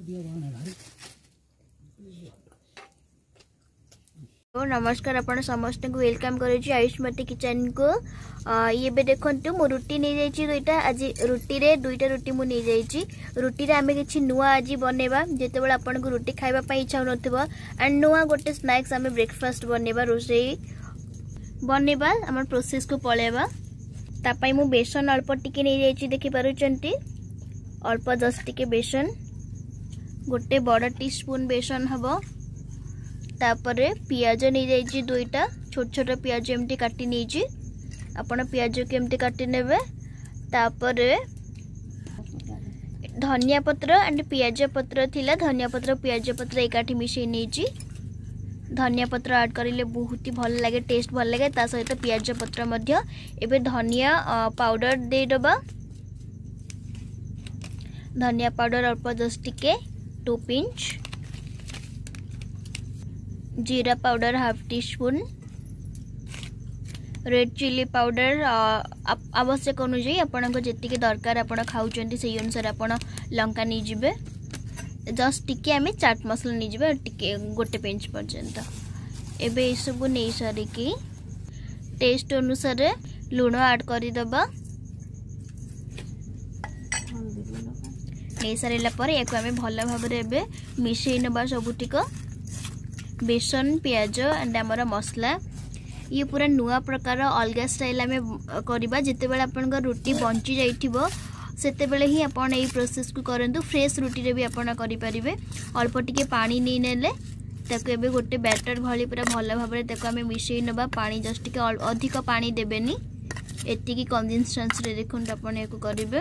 नमस्कार आपण समस्त को वेलकम करूँ आयुष्मती किचन को। ये देखु मो रुटी नहीं जाइए दुईटा। आज रुटी रे दुईटा रुटी मु नहीं जाइए। रुटी रे आमे किछि नुआ आज बनेबा जेतेबेले आपन को रुटी खाइबा पई इच्छा नथिबो एंड नुआ गोटे स्नैक्स आमे ब्रेकफास्ट बनेबा रोसई बनेबा हमर प्रोसेस को पळेबा। तापाई मु बेसन अल्प टिके नहीं जाइए देखि पारुचंती अल्प 10 टिके बेसन गोटे बड़ टीस्पून बेसन हबो। तापरे पियाज नहीं जाइए दुईटा छोट छोट पियाज एमती काटी नहीं आपण पियाज को एमती काटी नेबे। तापरे धनिया पत्र एंड पियाज पत्र थिला धनिया पत्र पियाज पत्र एकाठी मिसई नहीं धनिया पत्र ऐड करिले बहुत ही भल लगे टेस्ट भल लगे ता सहित पियाज पत्र मध्य एबे धनिया पाउडर दे दबा। धनिया पाउडर अल्प 10 टिके 2 पिंच जीरा powder half teaspoon red chilli powder आवश्यक अनुसार आपन जी दरकार आप खाऊँ से अनुसार आप लंका नहीं जीवे जस्ट टिके आम चाट मसला नहीं जीवे टिके गोटे पिंच पर्यंत एबे ये सब नहीं सारिकी टेस्ट अनुसार लुण ऐड करदबा। नहीं सारा पर या भल भाव मिसई नबा सबुटिक बेसन पियाज एंड आमर मसला ये पूरा नुआ प्रकार अलग स्टाइल आम करवा जिते बेले आपन रुटी बंची जाइथिबो सेते बेले ही आपन एई प्रोसेस को करंतु। फ्रेश रुटी रे भी आपन करि परिबे अल्प टिके पानी नहीं नेले ताको एबे गोटे बैटर भली पूरा भल भाव ताको आम मिसई नबा। पानी जस्ट टिके अधिक पानी देबेनी एतिकी कंसिस्टेंसी रे देखुन आपन एको करिवे।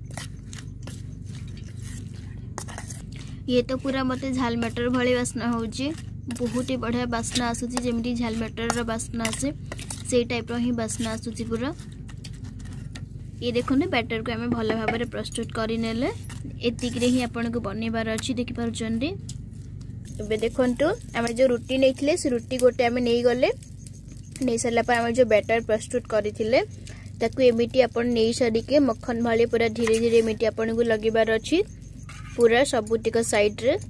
ये तो पूरा मते झाल मटर भली वासना होउची बहुत ही बढ़िया बास्ना आसूची जेमती झाल मटर बास्ना आसे से टाइप ही बास्ना आसूची पूरा। ये देखो बैटर को आम भल भाव में प्रस्तुत करनेले एतिक ही आपन को बनइबार अच्छी देखि पारुचंदी। एबे देखंतु आम जो रुटी नहीं से रुटी गोटे आम नहीं गले नहीं सारा पर आम जो बैटर प्रस्तुत करथिले ताकू एमिटी आपन नहीं सारिके मक्खन भाली पूरा धीरे धीरे एमिटी आपन को लगेबार अच्छी पूरा सबुतिक साइड रे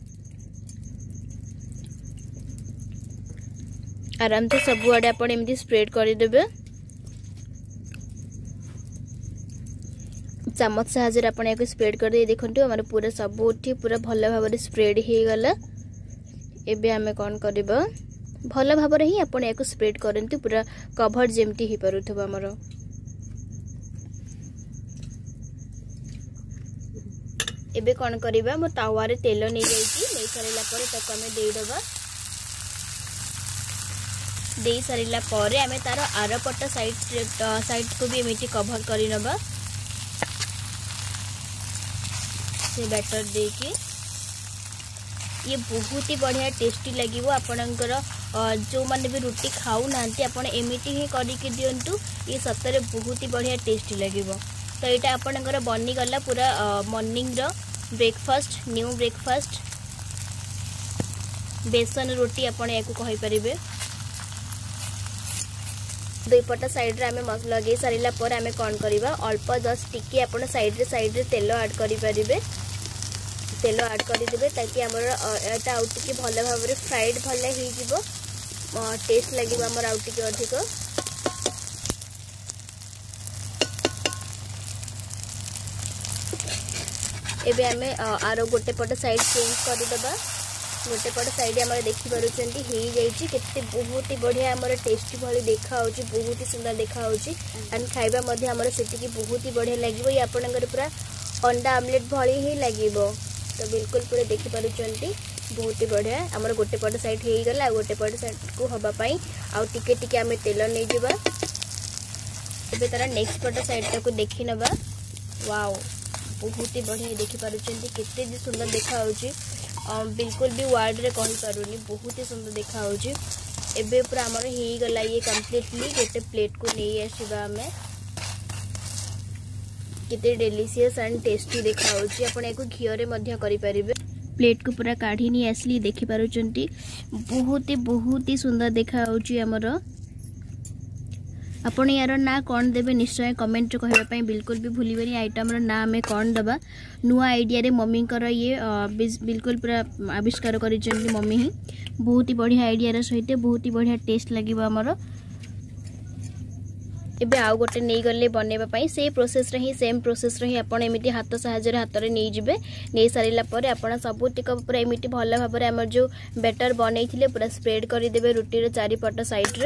आराम से सब आड़े आप एमती स्प्रेड करदे। चामच साहाଯ୍ୟରେ ଆପଣ याको स्प्रेड कर दे देखंतु हमर पूरा सब उठी पूरा भल भाव में स्प्रेड हो गला। एबे आमे कोन करबा भल भाव में ही आपण याको स्प्रेड करंतु पूरा कवर जेमती ही परुथबा हमर। एबे कोन करबा मो तावा रे तेल नै जाईची नै सरला परे ताको हमें देई दबा। दे सारा पर आम तार आरपट साइड को भी एमती कभर कर नबा से बैटर देके। ये बहुत ही बढ़िया टेस्टी लगे आपणकर जो मैंने भी रुटी खाऊ ना आपण एमती ही करके दिंतु ये सतरे बहुत ही बढ़िया टेस्टी लगे। तो यहाँ आपणकर बनीगला पूरा मॉर्निंग ब्रेकफास्ट न्यू ब्रेकफास्ट बेसन रोटी आपण या कहि परिबे। दुई पट साइड रे आमे लगे सारा पर आमे कौन करवा अल्प 10 टिके आपण साइड रे तेल ऐड करि परिबे। तेल ऐड करदे ताकि आमर एटा आउ टिके भल भाव में फ्राइड भल हो जिवो टेस्ट लगे आमर आउ टिके अधिक। एबे आमे आरो गोटे पट साइड चेंज करदबा। गोटे पट साइड आम देखी पार्टी हो जाइए केते बहुत ही बढ़िया आमर टेस्टी भली देखा बहुत ही सुंदर देखा एंड खाइबा मध्य आमर सेटिकी बहुत ही बढ़िया लगे। ये आपनकर पूरा अंडा आमलेट भली ही लगे तो बिल्कुल पूरा देखी पार्टी बहुत ही बढ़िया आमर गोटे पट साइड हो गला गोटे पट साइड को हवापाई आउ टिके टिके आम तेल नहीं जावा। एबे तार नेक्स्ट पट साइड को देखी नबा। वाओ बहुत ही बढ़िया देखी पार्टी केते भी सुंदर देखा बिल्कुल भी वर्ड रे कहि पारुनी बहुत ही सुंदर देखा एबे पूरा हमर ही गला ये कंप्लीटली गोटे प्लेट को नहीं आसीबा हमें किते डिलीशियस एंड टेस्टी देखा आपण एको घियो रे मध्य करि परिबे। प्लेट को पूरा काढ़ी नहीं आसली देखि पारुचंती बहुत ही सुंदर देखा हमर आपण यार ना कौन देवे निश्चय कमेंट कहवाई बिल्कुल भी भूलें आइटम ना आम कौन दबा नुआ आइडिया मम्मी ये बिल्कुल पूरा आविष्कार कर मम्मी ही बहुत ही बढ़िया आइडिया सहित बहुत ही बढ़िया टेस्ट लगे आमर एबे आउ गोटे नहीं गले बनवाई से प्रोसेस ही सेम प्रोसेस ही आपड़ एमती हाथ साहाଯ୍य हाथ में नहीं जाए नहीं सारा पर आपड़ सबूतिक पूरा एमती भल भाव में आम जो बैटर बनई पूरा स्प्रेड करदे रुटीर चारिपट साइड्रे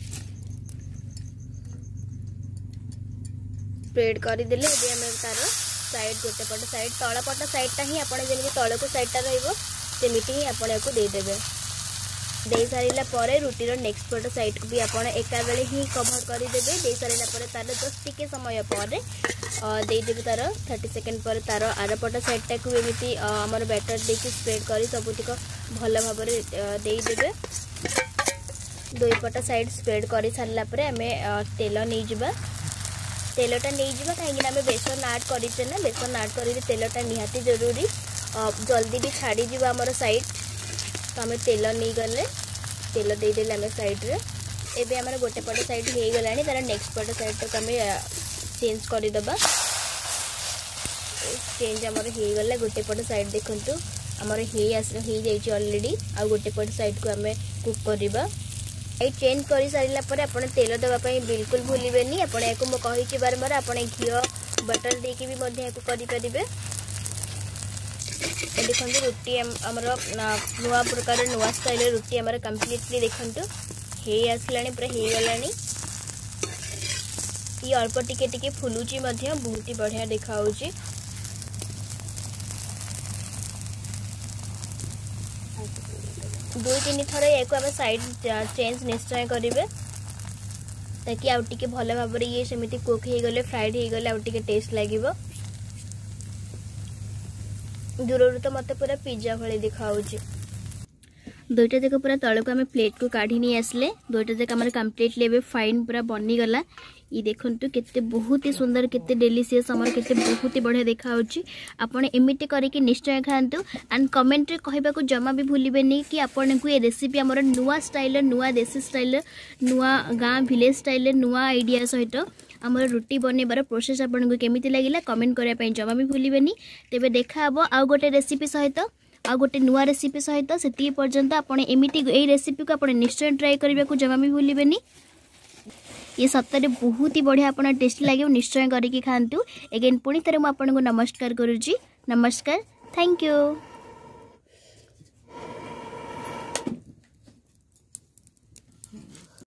स्प्रेड करदे तार साइड गोटे पट साइड तल पट साइडटा ही आपड़ जमी तल को साइडटा रमिटी ही आपको देदेवे दे सारा पर रुटीर नेक्स्ट पट साइड को भी आपड़ एका बेले ही कभर करदे दे सारा पर तार जस्ट टिके समय पर देदेवे तार 30 सेकेंड पर तार आर पट साइडटा को एमती आमर बैटर देकी स्प्रेड कर सबुतिक भल भाव में देदेवे दुई पट साइड स्प्रेड कर सारा पर आम तेल नहीं जावा तेलटा नहीं जावा कहीं आम बेसन आड करें ना बेसन आड कर तेलटा निहाती जरूरी जल्दी भी छाड़ी जीव आमर साइड तो आम तेल नहीं गले तेल देदेले आम साइड्रे एबे आमर गोटे पट साइड हो गला तार नेक्स्ट पट साइड तक आम चेंज करदे चेंज आमर हो गला गोटे पट साइड देखूँ आमर हो जाइए ऑलरेडी आ गोटे पट साइड को आम कुक करवा ये चेंज कर सारा पर आप तेल देवाई बिल्कुल भूलें आपको मुझे बारंबार आप घी बटर देकी भी करें देखो रुटी आमर नुआ प्रकार नुआ स्टाइल रुटी आमर कम्प्लीटली देखो हे आसला पूरा हो गला ये अल्प टिके टिके फुलुची बहुत ही बढ़िया देखा दुई तीन थर या साइड चेंज निश्चय करेंगे ताकि आउ टिके भल भाव में ये सेमती कुक हो गले फ्राइड हो गले आउ टिके टेस्ट लगे दूर तो मत पूरा पिज्जा भाई देखा दुईटा जाक पूरा तल को आम प्लेट को काढ़ी नहीं आसले दुईटा जाक आम कम्प्लीटली फाइन पूरा बनीगला ये देखु केते बहुत ही सुंदर केते डेलीशियस आमर केते बहुत ही बढ़िया देखा आपड़ एमती करके निश्चय खातु एंड कमेंट रे कहबा जमा भी भूलें कि आपन को ये रेसिपी आमर नुआ स्टाइल नुआ देसी स्टाइल नुआ गाँ विलेज स्टाइल नुआ आइडिया सहित आमर रुटी बनइबार प्रोसेस आपको केमिति लगिला कमेंट करने जमा भी भूलें तेबे देखा हम आउ गोटे रेसिपी सहित आ गोटे नुआ रेसिपी सहित से पर्यंत आपड़ एमती यही रेसिपी को आप निश्चय ट्राए करने को जमा भी भूलें ये सत्तर बहुत ही बढ़िया आप टेस्ट लगे निश्चय करके खातु एगेन पुणी थे मुझे नमस्कार करुँची नमस्कार थैंक यू।